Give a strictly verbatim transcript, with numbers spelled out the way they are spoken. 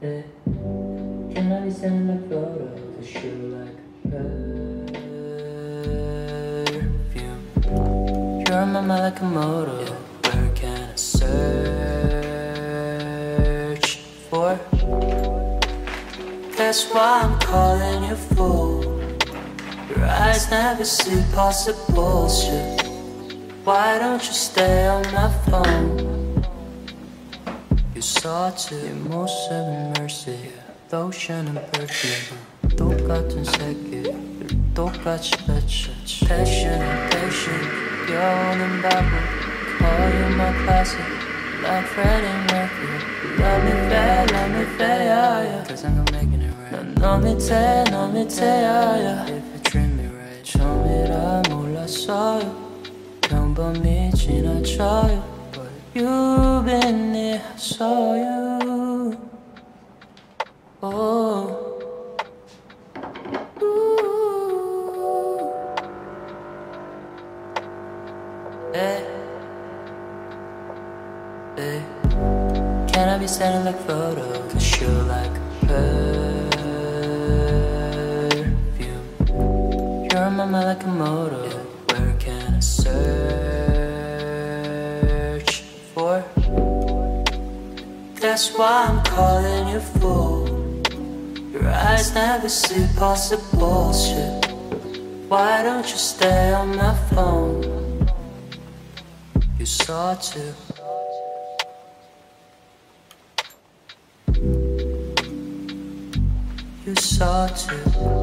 Yeah. Can I be sending a photo to show like perfume? You're my mind like a motor. Yeah. Where can I search for? That's why I'm calling you fool. Your eyes never see possible shit. Why don't you stay on my phone? You saw to emotion and mercy. Lotion and perfume. 똑같은 색이 똑같이 비춰. Passion and patient. 여는 바보. Call you my classic. Like Freddie Mercury. Love me fair, love me fair, yeah, yeah. Cause I'm making it right. 넌 너 밑에, 너 밑에, yeah, yeah. If you treat me right. 처음이라 몰랐어요. 평범히 지나쳐요. But you've been there, I saw you. Oh. Ooh. Hey. Hey. Can I be sending like photos? Cause you're like perfume. You're on my mind like a motor. Yeah. Where can I search for? That's why I'm calling you fool. Your eyes never see possible shit. Why don't you stay on my phone? You saw too. You saw too.